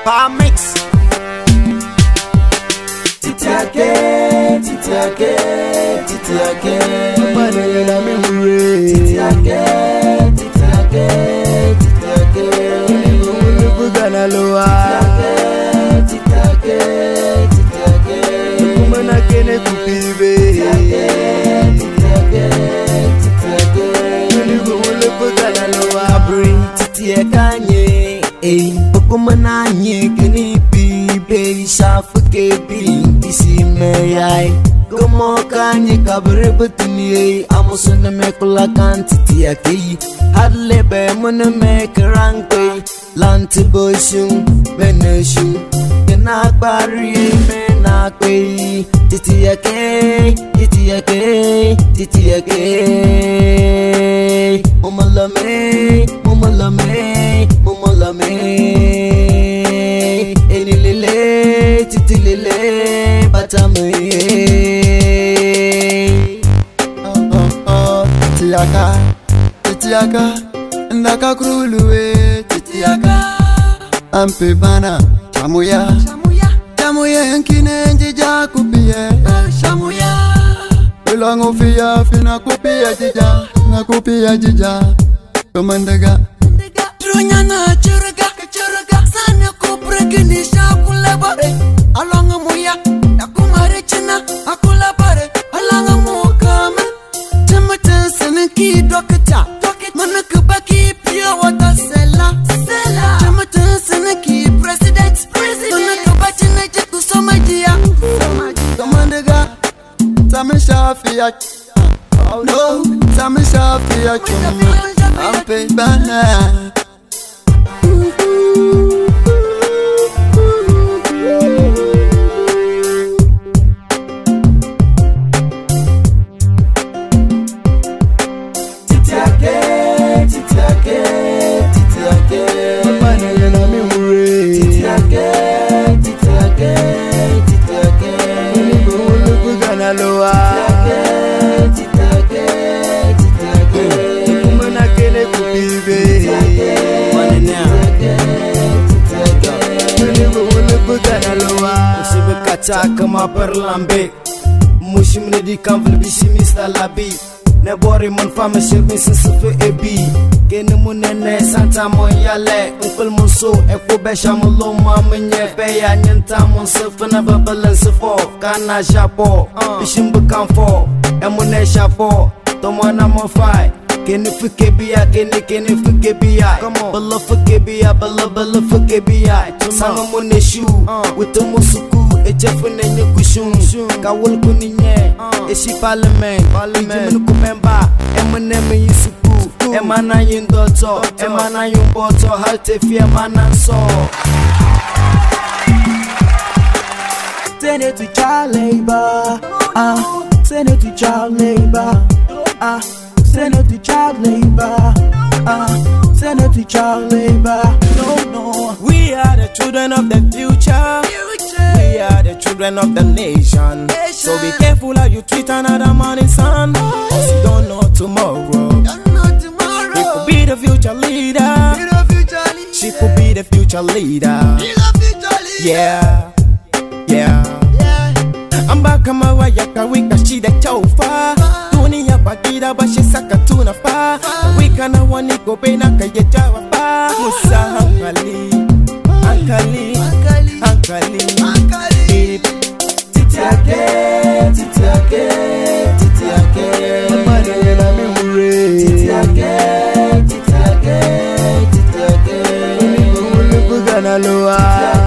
Power mix. Titiake, titiake, titiake. Mane na mi hure. Titiake, titiake, titiake. Bugana loa. Titiake, titiake. Kumana kene kupibe. Titiake, titiake, titiake. Bugana loa. Kabri titiakanye, kumana nye kene pibe shafuke bi isi meyai. Como kanye kabri butuni amusuna mekula kan titiake. Hadlebe muna mekranke lanti boshun meneshun. Kena bari menakwe titiake, titiake, titiake. Mumalame, mumalame, mumalame. Enilele, titilele, batame. Titiaka, titiaka, ndaka kruluwe. Titiaka, ampe bana, chamuya, chamuya yankine njija kupie. Chamuya, ulango fiya fina kupia jija, na kupia jija. Komandaga, Trunya na churaga, sana kubreke ni shakulaba. Alanga muya, akumare china, akulabare, alanga mukama. Chamata sana ki dokita, manakubaki pia watasela. Chamata sana ki president, manakubaki na jeku somajia. komandaga, tamisha fiya. No, tamisha fiya chuma. Ampe bana. Titiake, titiake, titiake. Mane na mi hure. Titiake, titiake, titiake. Bugana loa. Titiake, titiake. Kumana kene kupibe. Bugana loa. Usibekata kama perlambe. Mushimne di kamvul bisimista labi. Ne bori mon fama shirmi sisife ebi. Kene munene santa mon yale. Unkul monso eko besha mulo mamenye. Beya nyenta mon sifana babalan sifo. Kana shapo, bishimbu kamfo. Emune shapo, tomana mon fai. Kene fuke biya, kene fuke biya. Bala fuke biya, bala fuke biya. Sanga mune shu, wito musuku. Echefune nye kushun, kawul kuninye. Eshi parliament, ijimini kumemba. Emune me yisuku, emana yindoto, emana yumboto. Halte fi emana so. Send it to child labor, send it to child labor, send it to child labor, send it to child labor. No, We are the children of the future. We are the children of the nation. So be careful how you treat another man, son. Cause you don't know tomorrow. He could be the future leader. She could be the future leader. Yeah. Ambaka mawaya kawika shida chaufa. Dunia bagida bashi saka tuna pa. Wika na waniko bena kaya jawa pa. Musa Ankali. titiake, titiake, titiake. Mane na mi hure. Titiake, titiake, titiake. Bugana loa.